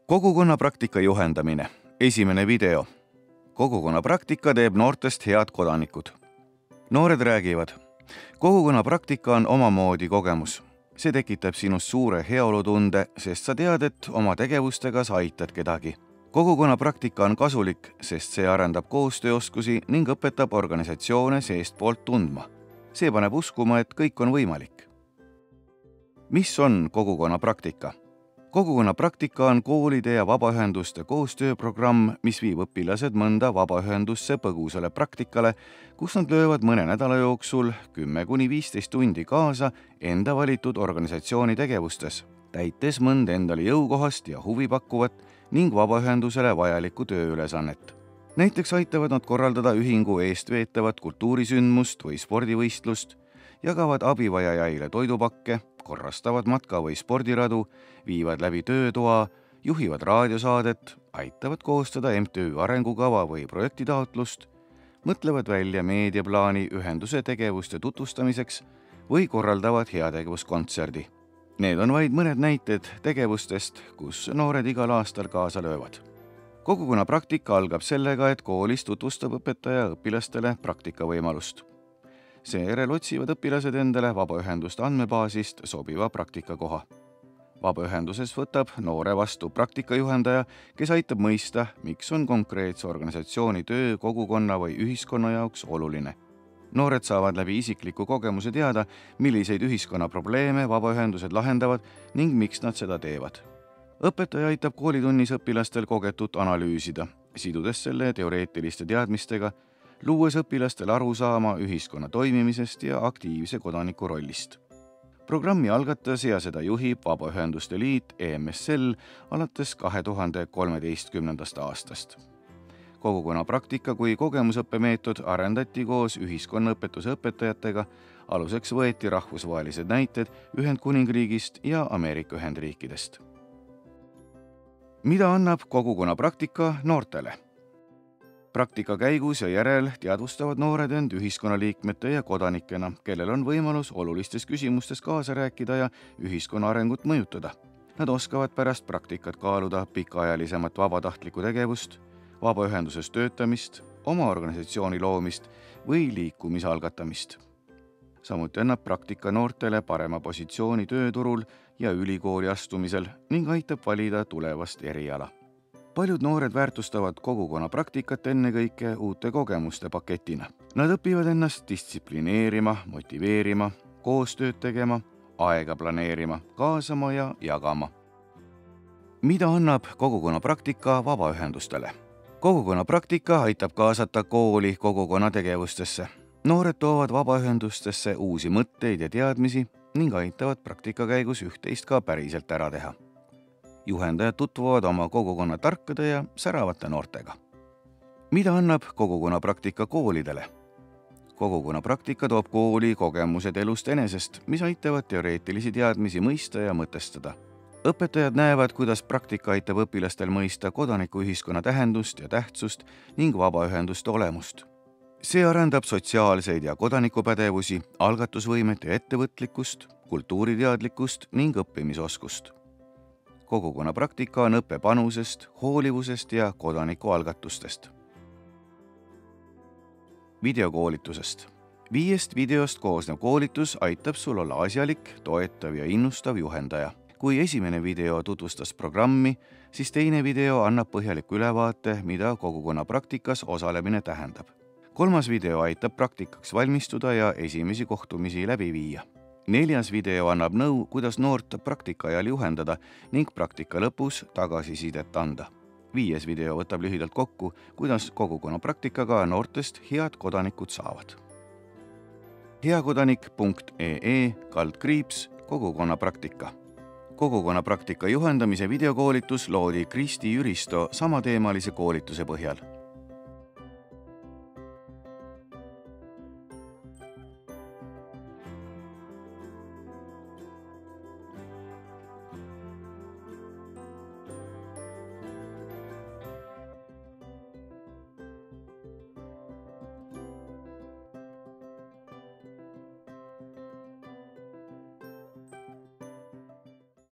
Kogukonna praktika juhendamine. Esimene video. Kogukonna praktika teeb noortest head kodanikud. Noored räägivad. Kogukonna praktika on omamoodi kogemus. See tekitab sinust suure heaolutunde, sest sa tead, et oma tegevustega sa aitad kedagi. Kogukonna praktika on kasulik, sest see arendab koostööoskusi ning õpetab organisatsioone seestpoolt tundma. See paneb uskuma, et kõik on võimalik. Mis on kogukonna praktika? Kogukonna praktika on koolide ja vabaühenduste koostööprogramm, mis viib õpilased mõnda vabaühendusse põgusale praktikale, kus nad löövad mõne nädala jooksul 10–15 tundi kaasa enda valitud organisatsiooni tegevustes, täites mõnd endale jõukohast ja huvipakkuvat ning vabaühendusele vajalikku tööülesannet. Näiteks aitavad nad korraldada ühingu eestveetavat kultuurisündmust või spordivõistlust, jagavad abivajajaile toidupakke, korrastavad matka- või spordiradu, viivad läbi töötoa, juhivad raadiosaadet, aitavad koostada MTÜ arengukava või projektitaotlust, mõtlevad välja meediaplaani ühenduse tegevuste tutvustamiseks või korraldavad heategevuskontserdi. Need on vaid mõned näited tegevustest, kus noored igal aastal kaasa löövad. Kogukonna praktika algab sellega, et koolis tutvustab õpetaja õpilastele praktikavõimalust. Seejärel otsivad õpilased endale vabaühenduste andmebaasist sobiva praktikakoha. Vabaühenduses võtab noore vastu praktikajuhendaja, kes aitab mõista, miks on konkreetse organisatsiooni töö kogukonna või ühiskonna jaoks oluline. Noored saavad läbi isikliku kogemuse teada, milliseid ühiskonna probleeme vabaühendused lahendavad ning miks nad seda teevad. Õpetaja aitab koolitunnis õpilastel kogetut analüüsida, sidudes selle teoreetiliste teadmistega, luues õpilastel arusaama ühiskonna toimimisest ja aktiivse kodaniku rollist. Programmi algatas ja seda juhib Vabaühenduste Liit EMSL alates 2013. aastast. Kogukonna praktika kui kogemusõppemeetod arendati koos ühiskonnaõpetuse õpetajatega, aluseks võeti rahvusvahelised näited Ühendkuningriigist ja Ameerika Ühendriikidest. Mida annab kogukonna praktika noortele? Praktika käigus ja järel teadvustavad noored end ühiskonnaliikmete ja kodanikena, kellel on võimalus olulistes küsimustes kaasa rääkida ja ühiskonna arengut mõjutada. Nad oskavad pärast praktikat kaaluda pikaajalisemat vabatahtlikku tegevust, vabaühenduses töötamist, oma organisatsiooni loomist või liikumise algatamist. Samuti annab praktika noortele parema positsiooni tööturul ja ülikooli astumisel ning aitab valida tulevast eriala. Paljud noored väärtustavad kogukonna praktikat ennekõike uute kogemuste paketina. Nad õpivad ennast distsiplineerima, motiveerima, koostööd tegema, aega planeerima, kaasama ja jagama. Mida annab kogukonna praktika vabaühendustele? Kogukonna praktika aitab kaasata kooli kogukonna tegevustesse. Noored toovad vabaühendustesse uusi mõtteid ja teadmisi ning aitavad praktika käigus üht-teist ka päriselt ära teha. Juhendajad tutvuvad oma kogukonna tarkade ja säravate noortega. Mida annab kogukonna praktika koolidele? Kogukonna praktika toob kooli kogemused elust enesest, mis aitavad teoreetilisi teadmisi mõista ja mõtestada. Õpetajad näevad, kuidas praktika aitab õpilastel mõista kodanikuühiskonna tähendust ja tähtsust ning vabaühenduste olemust. See arendab sotsiaalseid ja kodanikupädevusi, algatusvõimet ja ettevõtlikkust, kultuuriteadlikkust ning õppimisoskust. Kogukonna praktika on õppe panusest, hoolivusest ja kodanikualgatustest. Videokoolitusest. 5 videost koosnev koolitus aitab sul olla asjalik, toetav ja innustav juhendaja. Kui esimene video tutvustas programmi, siis teine video annab põhjaliku ülevaate, mida kogukonna praktikas osalemine tähendab. 3. video aitab praktikaks valmistuda ja esimesi kohtumisi läbi viia. 4. video annab nõu, kuidas noort praktika ajal juhendada ning praktika lõpus tagasisidet anda. 5. video võtab lühidalt kokku, kuidas kogukonna praktikaga noortest head kodanikud saavad. heakodanik.ee/kogukonna praktika. Kogukonna praktika juhendamise videokoolitus loodi Kristi Jüristo samateemalise koolituse põhjal.